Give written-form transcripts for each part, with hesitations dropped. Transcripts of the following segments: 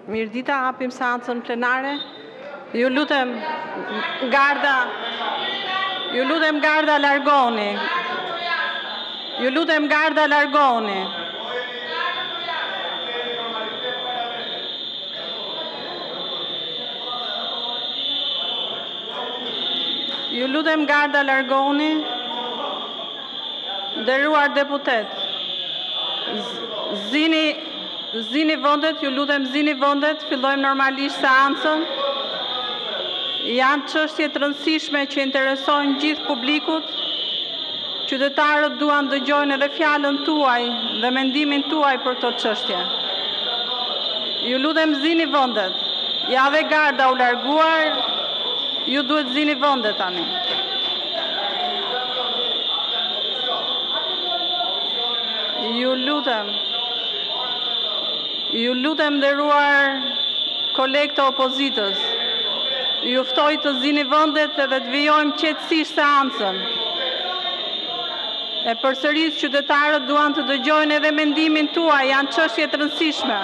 Mirëdita, hapim seancën plenare. Ju lutem garda largoni. Ju lutem garda largoni. Ju lutem garda largoni. Nderuar deputet, zini vendet, ju lutem zini vendet, fillojmë normalisht seancën. Janë çështje të rëndësishme që interesojnë gjithë publikut. Qytetarët duan dëgjojnë edhe fjalën tuaj dhe mendimin tuaj për këto çështje. Ju lutem zini vendet. Ja dhe garda u larguar, ju duhet zini vendet tani. Ju lutem nderuar kolegë të opozitës. Ju ftoj të zini vendet edhe të vijojmë qetësisht seancën. E përsëris, qytetarët duan të dëgjojnë edhe mendimin tuaj, janë çështje të rëndësishme.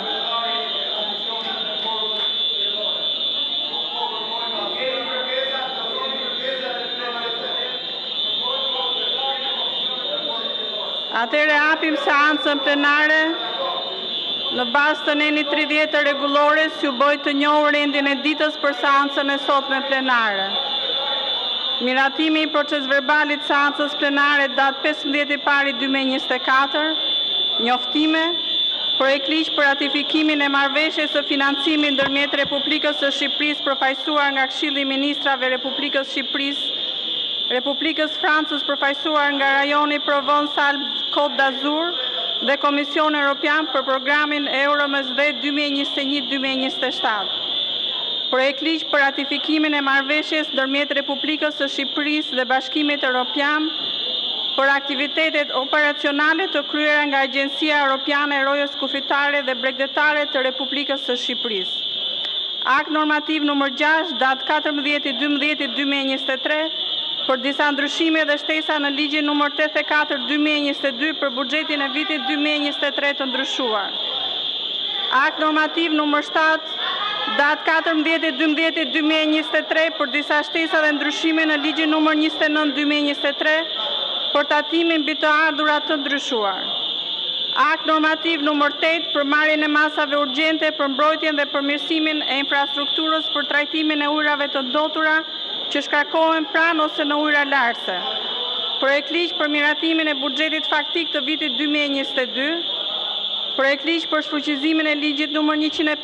Atëherë hapim seancën plenare. Në bazë të neni 30 të rregullores, ju bëj të njohur rendin e ditës për seancën e sotme plenare. Miratimi i procesverbalit seancës plenare datë 15/1/2024, njoftime, projekt ligj për ratifikimin e marrëveshjes së financimit ndërmjet Republikës së Shqipërisë përfaqësuar nga Këshilli i Ministrave Republikës Shqipërisë, Republikës Francës përfaqësuar nga rajoni Provence-Alpes-Côte d'Azur dhe Komisioni Evropian për programin EuroMSD 2021-2027. Projekt ligj për ratifikimin e marrëveshjes ndërmjet Republikës së Shqipërisë dhe Bashkimit Evropian për aktivitetet operacionale të kryera nga Agjencia Europiane e Rojës Kufitare dhe Bregdetare të Republikës së Shqipërisë. Akt normativ nr. 6, datë 14/12/2023, për disa ndryshime dhe shtesa në ligjin nr. 84/2022 për buxhetin e vitit 2023 të ndryshuar. Akt normativ nr. 7, datë 14/12/2023 për disa shtesa dhe ndryshime në ligjin nr. 29/2023 për tatimin mbi të ardhurat të ndryshuar. Akt normativ nr. 8 për marrjen e masave urgjente për mbrojtjen dhe përmirësimin e infrastrukturës për trajtimin e ujrave të ndotura që shkarkohen pranë ose në ujra larse. Projekt ligj për miratimin e buxhetit faktik të vitit 2022. Projekt ligj për shfuqizimin e ligjit nr.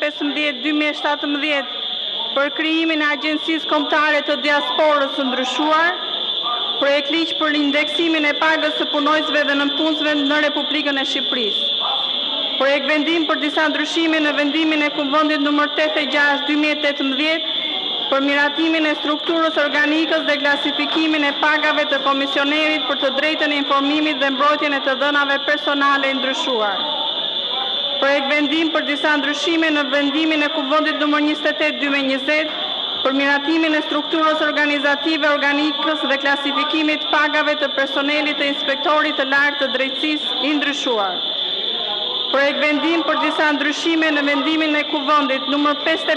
115/2017 për krijimin e Agjencisë Kombëtare të Diasporës së ndryshuar. Projekt ligj për indeksimin e pagës së punojësve dhe nënpunësve në Republikën e Shqipërisë. Projekt vendim për disa ndryshime në vendimin e Kuvendit nr. 86/2018 për miratimin e strukturës organikës dhe klasifikimin e pagave të komisionerit për të drejtën e informimit dhe mbrojtjen e të dhënave personale e ndryshuar. Projekt vendim për disa ndryshime në vendimin e Kuvendit nr. 28/2020 për miratimin e strukturës organizative organikës dhe klasifikimit pagave të personelit të inspektorit të lartë të drejtësisë i ndryshuar. Projekt vendim për disa ndryshime në vendimin e Kuvendit nr.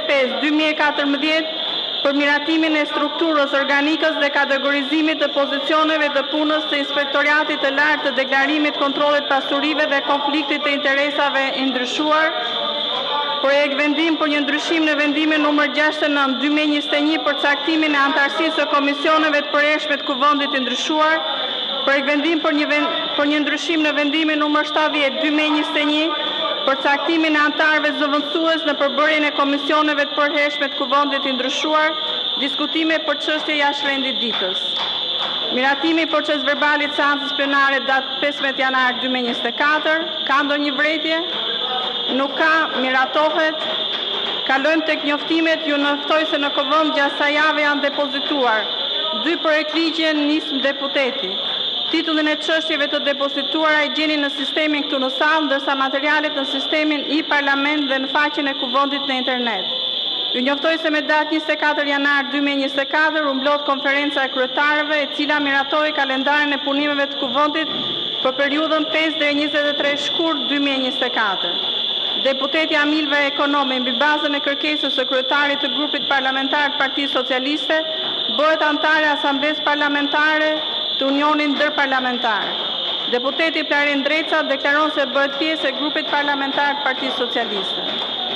55/2014 për miratimin e strukturës organikës dhe kategorizimit të pozicioneve të punës të Inspektoriatit të Lartë të Deklarimit, Kontrollit Pasurive dhe Konfliktit të Interesave i ndryshuar. Projekt vendim për një ndryshim në vendimin nr. 69/2021 për caktimin e antarësisë së komisioneve të përhershme të Kuvendit të ndryshuar. Projekt vendim për një ndryshim në vendimin nr. 70/2021 për caktimin e antarëve zëvendësues në përbërjen e komisioneve të përhershme të Kuvendit të ndryshuar. Diskutime për çështje jashtë rendit ditës. Miratimi i procesverbalit seancës plenare datë 15 janar 2024. Ka ndonjë vërejtje? Nuk ka, miratohet. Kalojmë tek njoftimet. Ju njoftoj se në Kuvend gjatë kësaj jave janë depozituar 2 projekt ligje nismë deputeti. Titullin e çështjeve të depozituara i gjeni në sistemin këtu në sallë, ndërsa materialet në sistemin e-parlament dhe në faqen e Kuvendit në internet. Ju njoftoj se me datë 24 janar 2024 u mblodh konferenca e kryetarëve, e cila miratoi kalendarin e punimeve të Kuvendit për periudhën 5 deri 23 shkurt 2024. Deputeti Amilve Ekonomi, mbi bazën e kërkesës së kryetarit të grupit parlamentar të Partisë Socialiste, bëhet antare Asamblesë Parlamentare të Unionit Ndërparlamentar. Deputeti Plarin Dreca deklaron se bëhet pjesë e grupit parlamentar të Partisë Socialiste.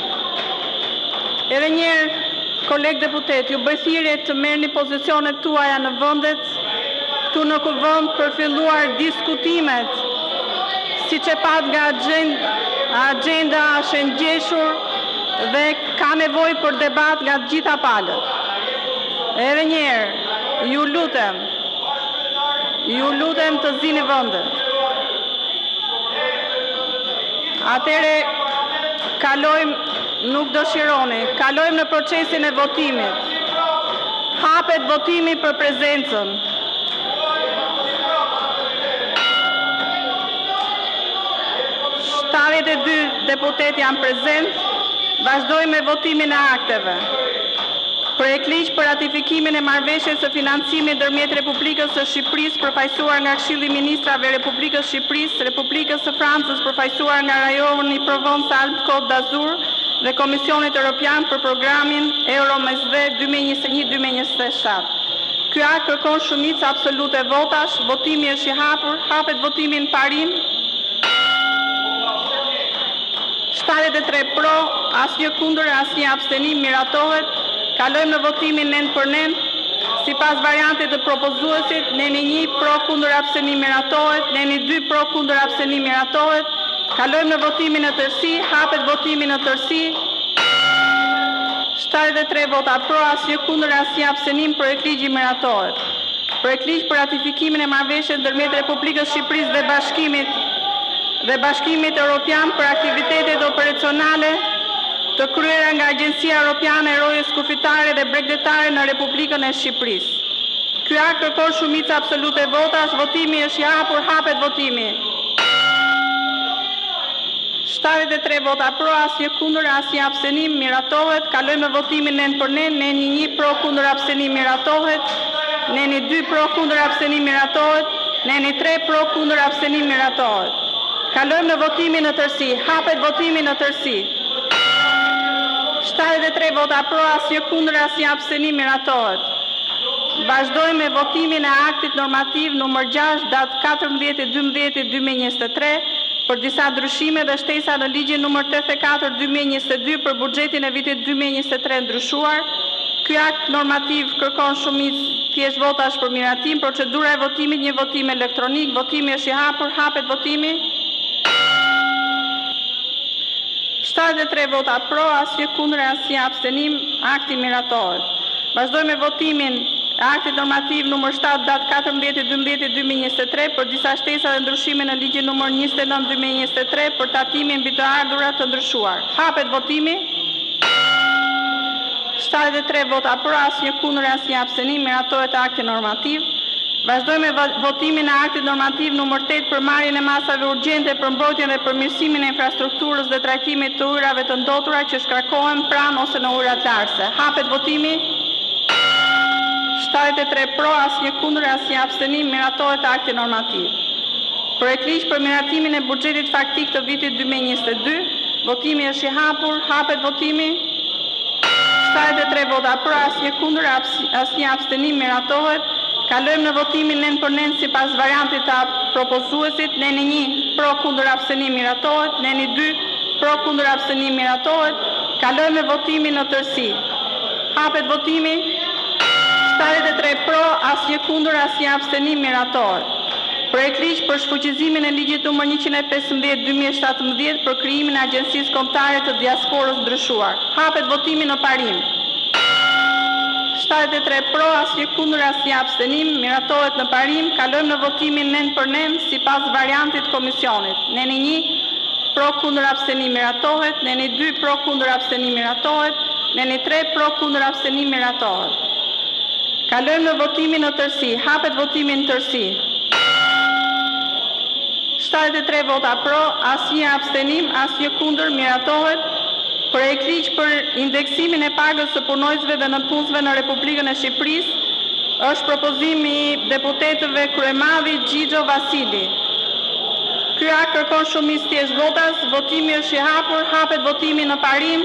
Edhe njerë, kolegë deputet, ju bëj thirrje të merrni pozicionet tuaja në vendet, këtu në kuvend për filluar diskutimet, siç e pat nga agenda është ngjeshur dhe ka nevojë për debat nga të gjitha palët. Edhe njerë, ju lutem të zini vendet. Atëre kalojmë, nuk dëshironi, kalojmë në procesin e votimit. Hapet votimi për prezencën. Shtatet e 2 deputet janë prezent. Vazhdojmë me votimin e akteve. Projekt ligj për ratifikimin e marrëveshjes së financimit ndërmjet Republikës së Shqipërisë përfaqësuar nga Këshilli i Ministrave e Republikës së Shqipërisë, Republikës së Francës përfaqësuar nga rajoni Provence-Alpes-Côte d'Azur dhe Komisionit Evropian për programin Euromesdhe 2021-2027. Ky akt kërkon shumicë absolute votash, votimi është i hapur, hapet votimi në parim. 73 pro, asnjë kundër, asnjë abstenim, miratohet. Kalojmë në votimin nën për nën. Sipas variantit të propozuesit, neni 1 pro kundër abstenim miratohet, neni 2 pro kundër abstenim miratohet. Kalojmë në votimin në tërësi, hapet votimi në tërësi. 73 vota pro, asnjë kundër, asnjë abstenim, projekt ligji miratohet. Projekt ligj për ratifikimin e marrëveshjes ndërmjet Republikës së Shqipërisë dhe Bashkimit Evropian për aktivitetet operacionale të kryera nga Agjencia Europiane e Rojës Kufitare dhe Bregdetare në Republikën e Shqipërisë. Ky akt kërkon shumicë absolute votash, votimi është i hapur, hapet votimi. 73 vota pro, asnjë kundër, asnjë abstenim, miratohet. Kalojmë në votimin nën për nën, neni 1 pro kundër abstenim miratohet, neni 2 pro kundër abstenim miratohet, neni 3 pro kundër abstenim miratohet. Kalojmë në votimin në tërësi, hapet votimi në tërësi. 73 vota pro, asnjë kundër, asnjë abstenim miratohet. Vazhdojmë me votimin e aktit normativ numër 6, datë 14/12/2023 për disa ndryshime dhe shtesa në ligjin numër 84/2022 për buxhetin e vitit 2023 ndryshuar. Ky akt normativ kërkon shumicë thjesht votash për miratim. Procedura e votimit, një votim elektronik. Votimi është i hapur, hapet votimi. 73 vota pro, asnjë kundër, asnjë abstenim, akti miratohet. Vazhdojmë me votimin e aktit normativ numër 7 datë 14/12/2023 për disa shtesa dhe ndryshime në ligjin numër 29/2023 për tatimin mbi të ardhurat të ndryshuar. Hapet votimi. 73 vota pro, asnjë kundër, asnjë abstenim, miratohet akti normativ. Vazhdojmë me votimin e aktit normativ numër 8 për marrjen e masave urgjente për mbrojtjen dhe përmirësimin e infrastrukturës dhe trajtimit të ujrave të ndotura që shkarkohen pranë ose në ujrat larse. Hapet votimi. 73 pro, asnjë kundër, asnjë abstenim, miratohet akti normativ. Projekt ligj për miratimin e buxhetit faktik të vitit 2022. Votimi është i hapur, hapet votimi. 73 vota pro, asnjë kundër, asnjë abstenim, miratohet. Kalojmë në votimin nën për nën sipas variantit të propozuesit. Neni 1 pro kundër abstenim miratohet, neni 2 pro kundër abstenim miratohet. Kalojmë në votimin në tërësi. Hapet votimi. 73 pro, asnjë kundër, asnjë abstenim miratohet. Projekt ligj për shfuqizimin e ligjit numër 115/2017 për krijimin e Agjencisë Kombëtare të Diasporës ndryshuar. Hapet votimi në parim. 73 pro, asnjë kundër, asnjë abstenim, miratohet në parim. Kalojmë në votimin nën për nën sipas variantit të komisionit. Neni 1 pro kundër abstenim miratohet, neni 2 pro kundër abstenim miratohet, neni 3 pro kundër abstenim miratohet. Kalojmë në votimin në tërësi. Hapet votimin në tërësi. 73 vota pro, asnjë abstenim, asnjë kundër, miratohet. Projekt ligj për indeksimin e pagës së punojësve dhe nënpunësve në Republikën e Shqipërisë është propozimi i deputetëve Kryemadhi, Xhixho, Vasili. Ky akt kërkon shumicë thjesht votas, votimi është i hapur, hapet votimi në parim.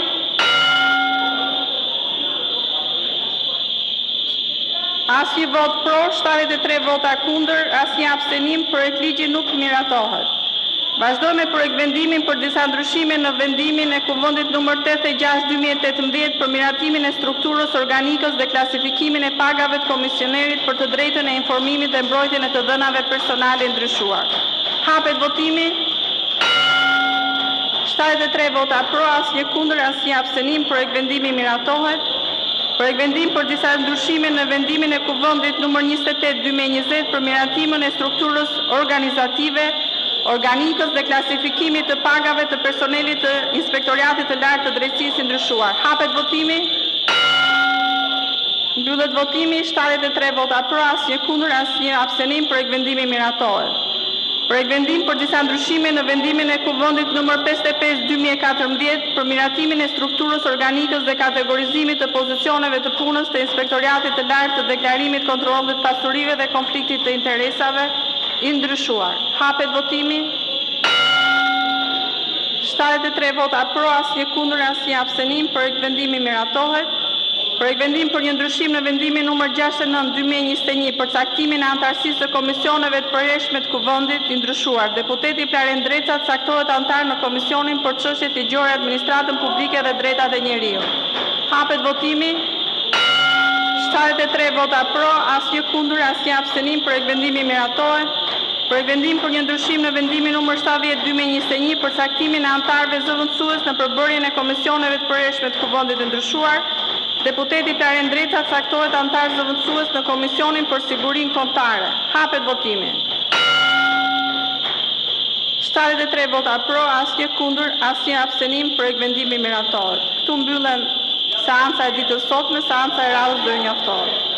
Asnjë vot pro, 73 vota kundër, asnjë abstenim, projektligji nuk miratohet. Vazhdojmë me projektvendimin për disa ndryshime në vendimin e Kuvendit nr. 86/2018 për miratimin e strukturës, organikës dhe klasifikimin e pagave të komisionerit për të drejtën e informimit dhe mbrojtjen e të dhënave personale ndryshuar. Hapet votimi. 73 vota pro, asnjë kundër, asnjë abstenim, projektvendimi miratohet. Projektvendim për disa ndryshime në vendimin e Kuvendit nr. 28/2020 për miratimin e strukturës organizative, organikës dhe klasifikimit të pagave të personelit të Inspektoriatit të Lartë të Drejtësisë ndryshuar. Hapet votimi. Mbyllet votimi, 73 vota pro, asnjë kundër, asnjë abstenim, projektvendimi miratohet. Projektvendim për disa ndryshime në vendimin e Kuvendit nr. 55/2014 për miratimin e strukturës organikës dhe kategorizimit të pozicioneve të punës të Inspektoriatit të Lartë të Deklarimit, Kontrollit të Pasurive dhe Konfliktit të Interesave i ndryshuar. Hapet votimi. 73 vota pro, asnjë kundër, asnjë abstenim, projektvendimi miratohet. Projektvendim për një ndryshim në vendimin nr. 69/2021 për caktimin e antarësisë të komisioneve të përhershme të Kuvendit i ndryshuar. Deputeti Plaren Dreca caktohet antar në Komisionin për Çështjet Ligjore, Administratën Publike dhe Drejtat e Njeriut. Hapet votimi. 73 vota pro, asnjë kundër, asnjë abstenim, projektvendimi miratohet. Projektvendim për një ndryshim në vendimin nr. 70/2021 për caktimin e antarëve zëvendësues në përbërjen e komisioneve të përhershme të Kuvendit të ndryshuar. Deputeti Plaren Dreca caktohet antar zëvendësues në Komisionin për Sigurinë Kombëtare. Hapet votimi. 73 vota pro, asnjë kundër, asnjë abstenim, projektvendimi miratohet. Këtu mbyllem seanca e ditës sotme, seanca e radhës do njoftohet.